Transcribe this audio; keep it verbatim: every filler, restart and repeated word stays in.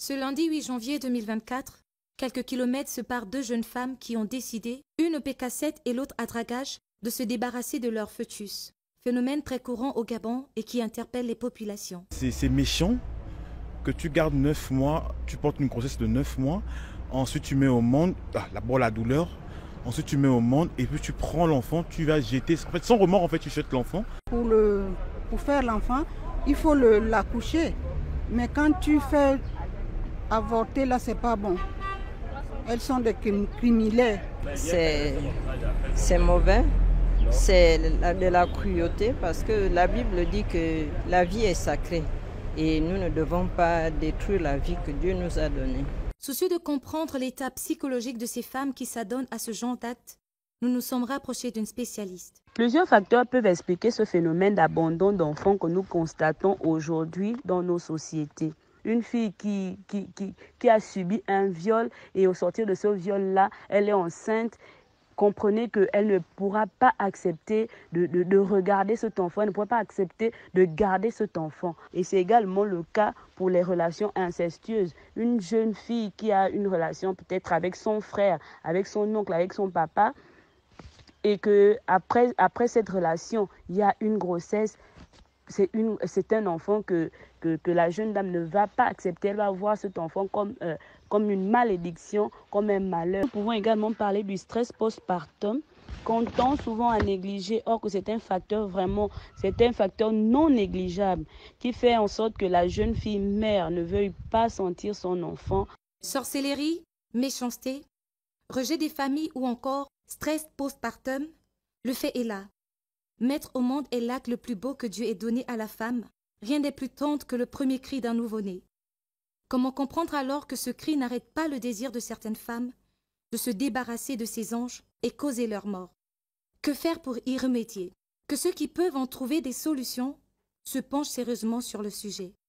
Ce lundi huit janvier deux mille vingt-quatre, quelques kilomètres séparent deux jeunes femmes qui ont décidé, une au P K sept et l'autre à dragage, de se débarrasser de leur fœtus. Phénomène très courant au Gabon et qui interpelle les populations. C'est méchant que tu gardes neuf mois, tu portes une grossesse de neuf mois, ensuite tu mets au monde, ah, d'abord la douleur, ensuite tu mets au monde et puis tu prends l'enfant, tu vas jeter, en fait sans remords en fait tu jettes l'enfant. Pour, le, pour faire l'enfant, il faut l'accoucher, mais quand tu fais avorter là c'est pas bon. Elles sont des criminels. C'est mauvais, c'est de la cruauté parce que la Bible dit que la vie est sacrée et nous ne devons pas détruire la vie que Dieu nous a donnée. Soucieux de comprendre l'état psychologique de ces femmes qui s'adonnent à ce genre d'actes, nous nous sommes rapprochés d'une spécialiste. Plusieurs facteurs peuvent expliquer ce phénomène d'abandon d'enfants que nous constatons aujourd'hui dans nos sociétés. Une fille qui, qui, qui, qui a subi un viol et au sortir de ce viol-là, elle est enceinte. Comprenez qu'elle ne pourra pas accepter de, de, de regarder cet enfant, elle ne pourra pas accepter de garder cet enfant. Et c'est également le cas pour les relations incestueuses. Une jeune fille qui a une relation peut-être avec son frère, avec son oncle, avec son papa, et qu'après après cette relation, il y a une grossesse, c'est un enfant que, que, que la jeune dame ne va pas accepter. Elle va voir cet enfant comme, euh, comme une malédiction, comme un malheur. Nous pouvons également parler du stress postpartum, qu'on tend souvent à négliger, or que c'est un facteur vraiment, c'est un facteur non négligeable qui fait en sorte que la jeune fille mère ne veuille pas sentir son enfant. Sorcellerie, méchanceté, rejet des familles ou encore stress postpartum, le fait est là. Mettre au monde est l'acte le plus beau que Dieu ait donné à la femme. Rien n'est plus tendre que le premier cri d'un nouveau-né. Comment comprendre alors que ce cri n'arrête pas le désir de certaines femmes de se débarrasser de ces anges et causer leur mort? Que faire pour y remédier? Que ceux qui peuvent en trouver des solutions se penchent sérieusement sur le sujet.